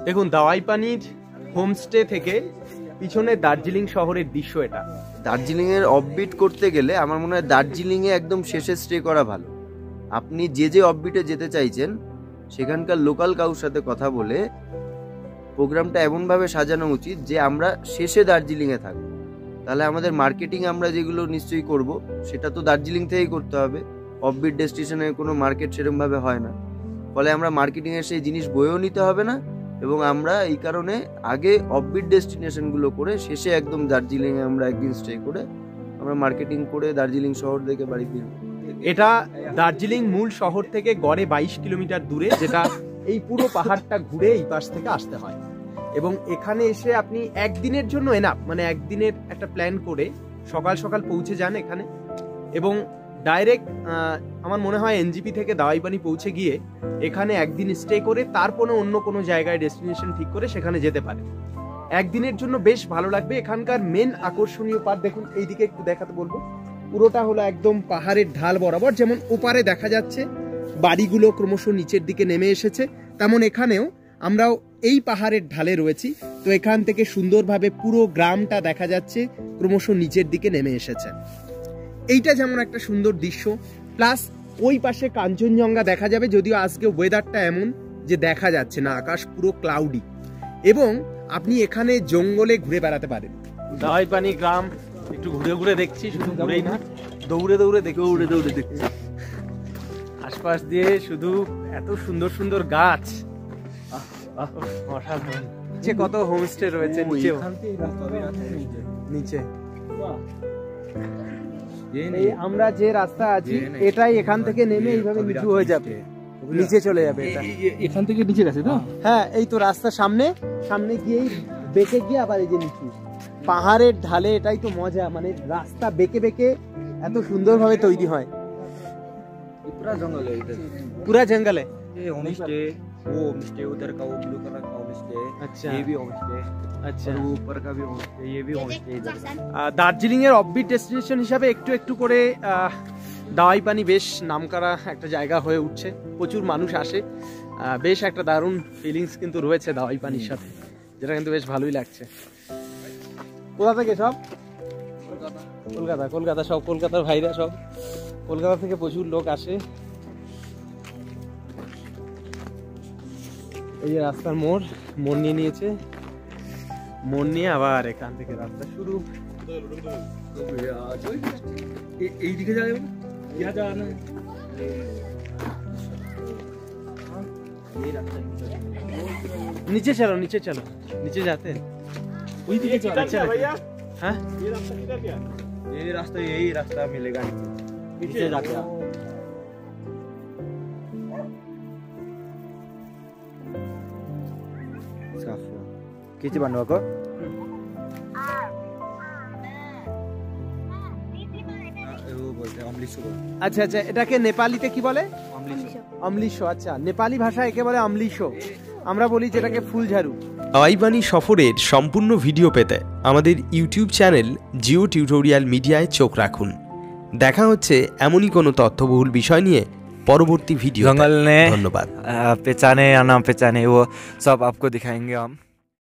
দেখুন দাওয়াই পানির হোমস্টে থেকে পিছনে দার্জিলিং শহরের দৃশ্য এটা। দার্জিলিং এর অফবিট করতে গেলে আমার মনে হয় দার্জিলিং এ একদম শেষে স্টে করা ভালো। আপনি যে অফবিটে যেতে চাইছেন সেখানকার লোকাল কাউর সাথে কথা বলে প্রোগ্রামটা এমনভাবে সাজানো উচিত যে আমরা শেষে দার্জিলিংয়ে থাকবো। তাহলে আমাদের মার্কেটিং আমরা যেগুলো নিশ্চয়ই করব সেটা তো দার্জিলিং থেকেই করতে হবে। অফবিট ডেস্টিনেশনে কোনো মার্কেট সেরকমভাবে হয় না, ফলে আমরা মার্কেটিংয়ের সেই জিনিস বয়েও নিতে হবে না, এবং আমরা এই কারণে আগে অফবিট ডেস্টিনেশনগুলো করে শেষে একদম দার্জিলিংয়ে আমরা একদিন স্টে করে আমরা মার্কেটিং করে দার্জিলিং শহর থেকে বাড়ি ফিরবো। এটা দার্জিলিং মূল শহর থেকে গড়ে 22 কিলোমিটার দূরে, যেটা এই পুরো পাহাড়টা ঘুরে এই পাশ থেকে আসতে হয়। এবং এখানে এসে আপনি একদিনের জন্য এনাফ, মানে একদিনের একটা প্ল্যান করে সকাল সকাল পৌঁছে যান এখানে, এবং ডাইরেক্ট আমার মনে হয় এনজিপি থেকে দাওয়াইপানি পৌঁছে গিয়ে এখানে একদিন স্টে করে তারপরে অন্য কোনো জায়গায় ডেস্টিনেশন ঠিক করে সেখানে যেতে পারে। একদিনের জন্য বেশ ভালো লাগবে। এখানকার মেন আকর্ষণীয় পার্ট দেখুন, এইদিকে একটু দেখাতে বলবো। পুরোটা হলো একদম পাহাড়ের ঢাল বরাবর, যেমন ওপারে দেখা যাচ্ছে বাড়িগুলো ক্রমশ নিচের দিকে নেমে এসেছে, তেমন এখানেও আমরাও এই পাহাড়ের ঢালে রয়েছি। তো এখান থেকে সুন্দরভাবে পুরো গ্রামটা দেখা যাচ্ছে ক্রমশ নিচের দিকে নেমে এসেছে। এইটা যেমন একটা সুন্দর দৃশ্য, প্লাস ওই পাশে কাঞ্চনজঙ্ঘা দেখা যাবে, যদিও আজকে ওয়েদারটা এমন যে দেখা যাচ্ছে না, আকাশ পুরো ক্লাউডি, এবং আপনি এখানে জঙ্গলে ঘুরে বেড়াতে পারেন। দাওয়াইপানি গ্রাম একটু ঘুরে ঘুরে দেখছি, শুধু ঘুরেই না, দৌড়ে দৌড়ে দেখছি আশপাশ দিয়ে শুধু এত সুন্দর সুন্দর গাছ, অসাধারণ। নিচে কত হোমস্টে রয়েছে, নিচে এই আমরা যে রাস্তা আছি এটাই এখান থেকে নেমে এইভাবে নিচু হয়ে যাবে, নিচে চলে যাবে। এটা এখান থেকে নিচে গেছে তো? হ্যাঁ, এই তো রাস্তা সামনে গিয়েই বেঁকে গিয়ে আবার এই যে নিচু পাহাড়ের ঢালে। এটাই তো মজা, মানে রাস্তা বেঁকে বেঁকে এত সুন্দরভাবে তৈরি হয়। पूरा जंगल है इधर, पूरा जंगल है। ये होम स्टे, वो होम स्टे, उधर का वो ब्लू कलर का होम स्टे, अच्छा, ये भी होम स्टे, अच्छा, और ऊपर का भी होम स्टे, ये भी होम स्टे इधर। দার্জিলিং এর অফবিট ডেস্টিনেশন হিসাবে একটু একটু করে দাওয়াইপানি বেশ নামকরা একটা জায়গা হয়ে উঠছে, প্রচুর মানুষ আসে, বেশ একটা দারুণ ফিলিংস কিন্তু রয়েছে দাওয়াইপানির সাথে, যেটা কিন্তু বেশ ভালোই লাগছে। কোথা থেকে সব? কলকাতা সব কলকাতার ভাইরা, সব কলকাতা থেকে প্রচুর লোক আসে। এই যে রাস্তার মোড় নিয়ে নিয়েছে, মোড় নিয়ে আবার এখান থেকে রাস্তা শুরু। এই দিকে যাবে, यहाँ जाना है, नीचे चलो नीचे जाते हैं, वही दिखे चलो। अच्छा भैया, हाँ ये रास्ता किधर गया? यही रास्ता मिलेगा नीचे जाके। किसी बनवा को আচ্ছা আচ্ছা, এটাকে নেপালিতে কি বলে? অমলিশো। আচ্ছা, নেপালি ভাষা একে বলে অমলিশো, আমরা বলি যেটাকে ফুলঝাড়ু। দাওয়াইপানি সফরের সম্পূর্ণ ভিডিও পেতে আমাদের ইউটিউব চ্যানেল জিও টিউটোরিয়াল মিডিয়ায় চোখ রাখুন। দেখা হচ্ছে এমনই কোনো তথ্যবহুল বিষয় নিয়ে পরবর্তী ভিডিও। जंगल ने ধন্যবাদ। पहचाने या ना पहचाने वो सब आपको दिखाएंगे हम।